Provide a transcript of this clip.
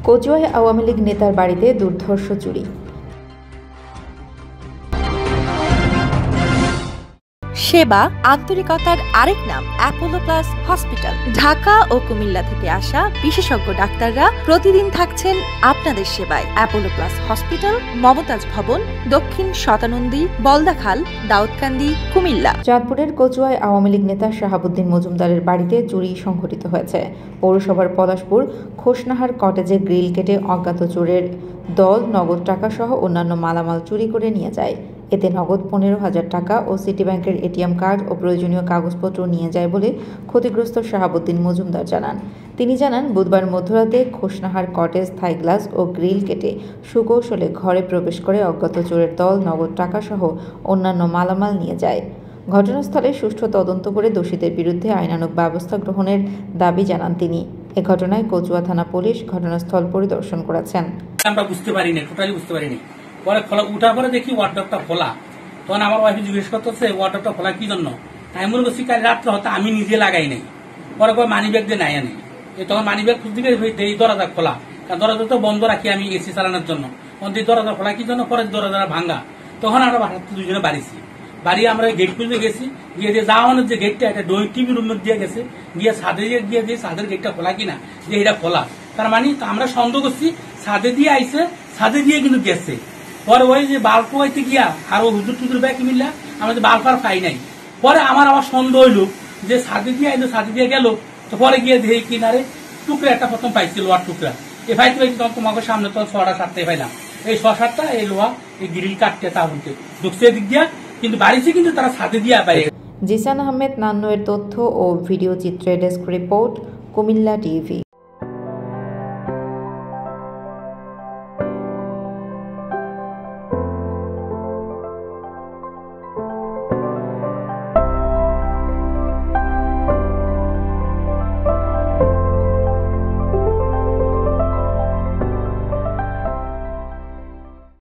কচুয়ায় আওয়ামী লীগ নেতার বাড়িতে দুর্ধর্ষ চুরি। সেবা আন্তরিকতার আরেক নাম অ্যাপোলো প্লাস হসপিটাল। ঢাকা ও কুমিল্লা থেকে আসা বিশেষজ্ঞ ডাক্তাররা প্রতিদিন থাকছেন আপনাদের সেবায়। অ্যাপোলো প্লাস হসপিটাল, মমতাজ ভবন, দক্ষিণ শতানন্দী, বলদাখাল, দাউদকান্দি, কুমিল্লা। চাঁদপুরের কচুয়ায় আওয়ামী লীগ নেতা শাহাবুদ্দিন মজুমদারের বাড়িতে চুরি সংঘটিত হয়েছে। পৌরসভার পলাশপুর খোসনাহার কটেজে গ্রিল কেটে অজ্ঞাত চোরের দল নগদ টাকা সহ অন্যান্য মালামাল চুরি করে নিয়ে যায়। এতে নগদ 15,000 টাকা ও সিটি ব্যাংকের এটিএম কার্ড ও প্রয়োজনীয় কাগজপত্র নিয়ে যায় বলে ক্ষতিগ্রস্ত শাহাবুদ্দিন মজুমদার জানান। তিনি জানান, বুধবার মধ্যরাতে খোসনাহার কটেজ থাই গ্লাস ও গ্রিল কেটে সুকৌশলে ঘরে প্রবেশ করে অজ্ঞাত চোরের দল নগদ টাকা সহ অন্যান্য মালামাল নিয়ে যায়। ঘটনাস্থলে সুষ্ঠু তদন্ত করে দোষীদের বিরুদ্ধে আইনানুগ ব্যবস্থা গ্রহণের দাবি জানান তিনি। এ ঘটনায় কচুয়া থানা পুলিশ ঘটনাস্থল পরিদর্শন করেছেন। আমরা বুঝতে পারিনি, টোটালি বুঝতে পারিনি। পরে খোলা উঠার পরে দেখি ওয়ার্ডরটা খোলা। তখন আমার ওয়াইফ জিজ্ঞেস করতেছে ওয়ার্ডরটা খোলা কি জন্য। আমি মনে করছি কাল রাত্রে হয়তো আমি নিজে লাগাই নাই। পরে কয় মানি ব্যাগ দিয়ে নাই আনি। তখন মানি ব্যাগ খুঁজতে গিয়ে এই দরজা খোলা, কারণ দরজা তো বন্ধ রাখি আমি এসি চালানোর জন্য। দরজা খোলা কি জন্য, পরে দরজা ভাঙ্গা। তখন আমরা বাসাতে দুজনে বাড়িছি। বাড়ি আমরা গেট খুঁজে গেছি, গিয়ে দিয়ে যাওয়ানোর যে গেটটা একটা টিভি রুমের দিয়ে গেছে, গিয়ে ছাদে গিয়ে দিয়ে ছাদের গেটটা খোলা কিনা, যে এটা খোলা। তার মানে আমরা সন্দেহ করছি ছাদে দিয়ে আইছে, ছাদে দিয়ে কিন্তু গেছে। পরে ওই যে বাল্ব হইতে গিয়া আর হুজুর টুজুর ব্যাগ মিললা আমাদের বাল্ব আর পাই নাই। পরে আমার আবার সন্দেহ হইল যে ছাদে দিয়ে আইলো, ছাদে দিয়ে গেল। তো পরে গিয়ে দেখি কিনারে টুকরা একটা প্রথম পাইছিল লোহার টুকরা। এ পাইতে পাইছি তখন তোমাকে সামনে তো 6টা-7টায় পাইলাম। এই 6-7টা এই লোহা এই গ্রিল কাটতে তা হইতে ঢুকছে দিক দিয়া, কিন্তু বাড়িছে কিন্তু তারা ছাদে দিয়ে বাইরে। জিসান আহমেদ নান্নু এর তথ্য ও ভিডিও চিত্রে ডেস্ক রিপোর্ট, কুমিল্লা টিভি।